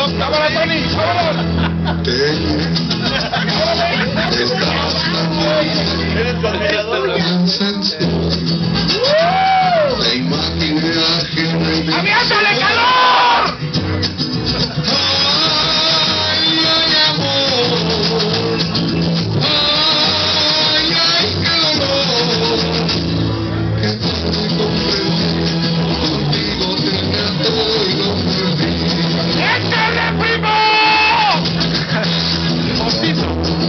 ¡Cámara, Tony! ¡Vámonos! Eres tu admirador. ¡Aviéntale calor! ¡Échale, primo! ¡Postito!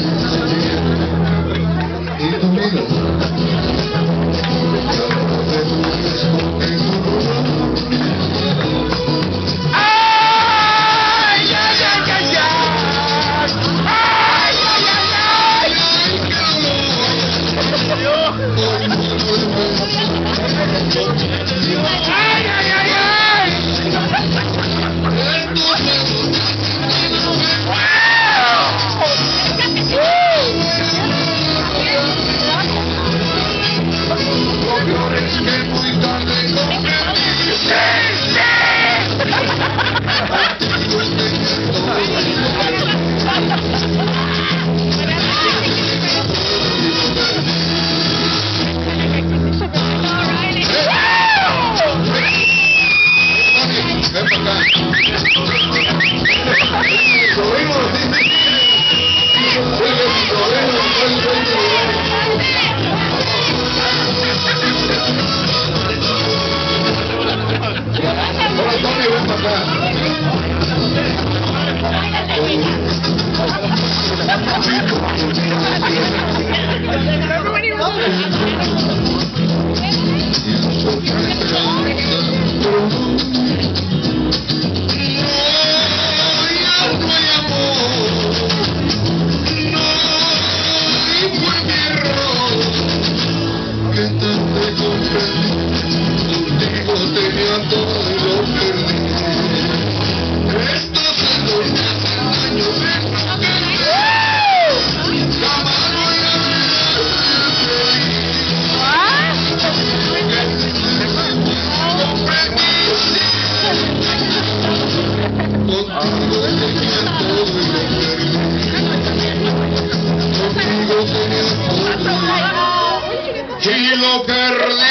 Y lo perdí.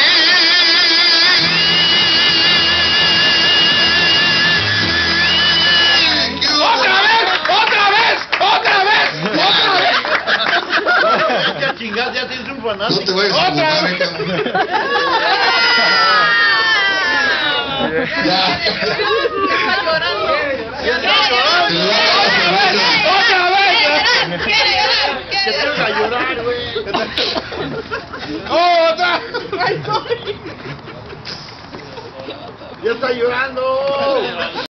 Ya chingas, ya tienes un fanático. No te vayas a fumar, Ya está llorando. ¡Otra vez! Ya te vas a llorar, güey. ¡Otra! Ya está llorando.